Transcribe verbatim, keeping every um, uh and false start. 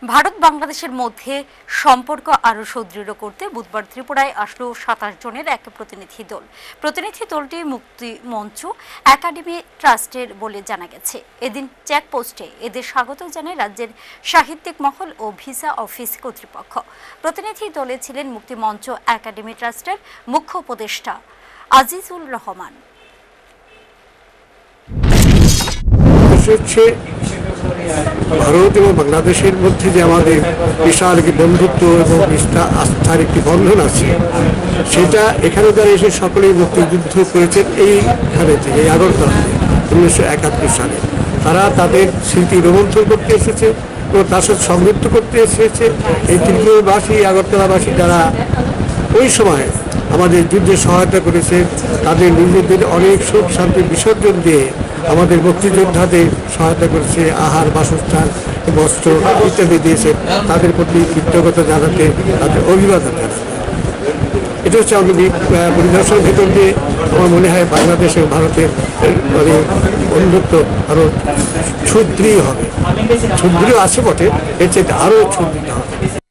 ভারত বাংলাদেশের মধ্যে সম্পর্ক আরও সুদৃঢ় করতে বুধবার ত্রিপুরায় আসলো সাতাশ জনের এক প্রতিনিধি দল। প্রতিনিধি দলটি মুক্তি মঞ্চ একাডেমি ট্রাস্টের বলে জানা গেছে। এদিন চেকপোস্টে এদের স্বাগত জানায় রাজ্যের সাহিত্যিক মহল ও ভিসা অফিস কর্তৃপক্ষ। প্রতিনিধি দলে ছিলেন মুক্তি মঞ্চ একাডেমি ট্রাস্টের মুখ্য উপদেষ্টা আজিজুল রহমান। ভারত এবং বাংলাদেশের মধ্যে যে আমাদের বিশাল একটি বন্ধুত্ব এবং আস্থার একটি বন্ধন আছে, সেটা এখানে যারা এসে সকলেই মুক্তিযুদ্ধ করেছেন এইখানে থেকে এই আগরতলাতে উনিশশো একাত্তর সালে তারা তাদের স্মৃতি রোমন্থন করতে এসেছে এবং তার সাথে সমৃদ্ধ করতে এসেছে। এই ত্রিপুরাবাসী আগরতলাবাসী যারা ওই সময় আমাদের যুদ্ধে সহায়তা করেছে, তাদের নিজেদের অনেক সুখ শান্তি বিসর্জন দিয়ে আমাদের মুক্তিযোদ্ধাদের সহায়তা করেছে, আহার বাসস্থান বস্ত্র ইত্যাদি দিয়েছে। তাদের প্রতি কৃতজ্ঞতা জানাতে, তাদের অভিবাদন জানাতে, এটা হচ্ছে আমাদের পরিদর্শনের ভেতর দিয়ে আমার মনে হয় বাংলাদেশ এবং ভারতের মানে বন্ধুত্ব আরও সুদৃঢ় হবে। সুদৃঢ় আছে বটে, এর চেয়ে আরও সুদৃঢ় হবে।